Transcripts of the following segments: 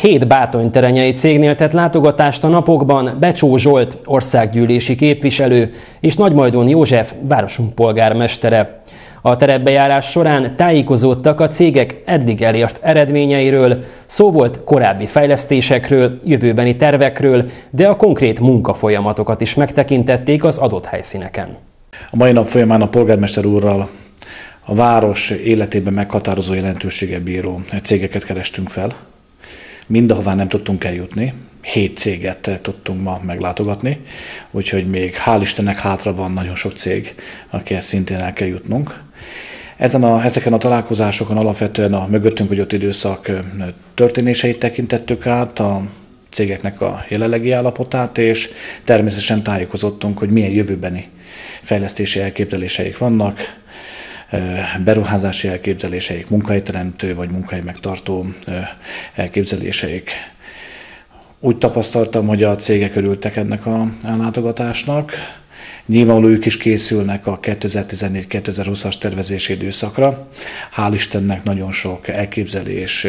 7 bátonyterenyei cégnél tett látogatást a napokban Becsó Zsolt országgyűlési képviselő és Nagymajdón József városunk polgármestere. A terepbejárás során tájékozódtak a cégek eddig elért eredményeiről, szó volt korábbi fejlesztésekről, jövőbeni tervekről, de a konkrét munkafolyamatokat is megtekintették az adott helyszíneken. A mai nap folyamán a polgármester úrral a város életében meghatározó jelentőséggel bíró cégeket kerestünk fel. Mindahová nem tudtunk eljutni, 7 céget tudtunk ma meglátogatni, úgyhogy még hál' Istennek hátra van nagyon sok cég, akihez szintén el kell jutnunk. Ezeken a találkozásokon alapvetően a mögöttünk hagyott időszak történéseit tekintettük át, a cégeknek a jelenlegi állapotát, és természetesen tájékozottunk, hogy milyen jövőbeni fejlesztési elképzeléseik vannak, beruházási elképzeléseik, munkahelyteremtő vagy munkahely megtartó elképzeléseik. Úgy tapasztaltam, hogy a cégek örültek ennek a látogatásnak. Nyilvánvaló ők is készülnek a 2014-2020-as tervezési időszakra. Hál' Istennek nagyon sok elképzelés,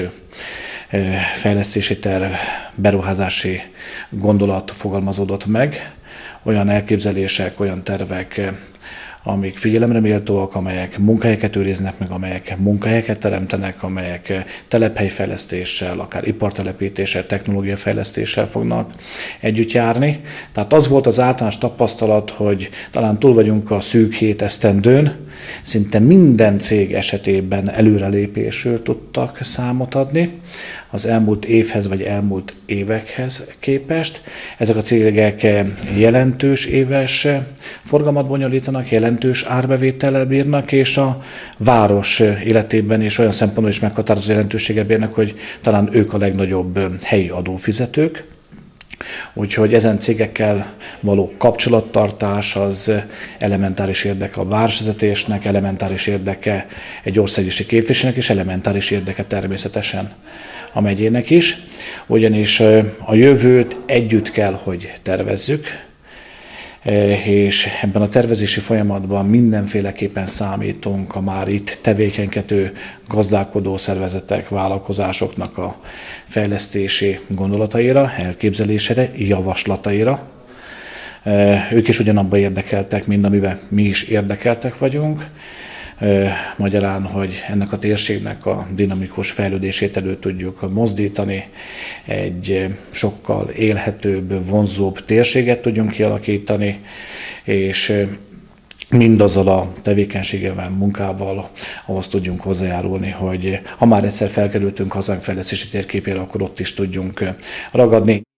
fejlesztési terv, beruházási gondolat fogalmazódott meg. Olyan elképzelések, olyan tervek, amik figyelemre méltóak, amelyek munkahelyeket őriznek meg, amelyek munkahelyeket teremtenek, amelyek telephelyfejlesztéssel, akár ipartelepítéssel, technológiafejlesztéssel fognak együtt járni. Tehát az volt az általános tapasztalat, hogy talán túl vagyunk a szűk 7 esztendőn, szinte minden cég esetében előrelépésről tudtak számot adni az elmúlt évhez vagy elmúlt évekhez képest. Ezek a cégek jelentős éves forgalmat bonyolítanak, jelentős árbevétellel bírnak, és a város életében is olyan szempontból is meghatározó jelentőséggel bírnak, hogy talán ők a legnagyobb helyi adófizetők. Úgyhogy ezen cégekkel való kapcsolattartás az elementáris érdeke a városvezetésnek, elementáris érdeke egy országgyűlési képviselőnek, és elementáris érdeke természetesen a megyének is, ugyanis a jövőt együtt kell, hogy tervezzük, és ebben a tervezési folyamatban mindenféleképpen számítunk a már itt tevékenykedő gazdálkodó szervezetek, vállalkozásoknak a fejlesztési gondolataira, elképzelésére, javaslataira. Ők is ugyanabban érdekeltek, mint amiben mi is érdekeltek vagyunk. Magyarán, hogy ennek a térségnek a dinamikus fejlődését elő tudjuk mozdítani, egy sokkal élhetőbb, vonzóbb térséget tudjunk kialakítani, és mindazzal a tevékenységével, munkával ahhoz tudjunk hozzájárulni, hogy ha már egyszer felkerültünk hazánk fejlesztési térképére, akkor ott is tudjunk ragadni.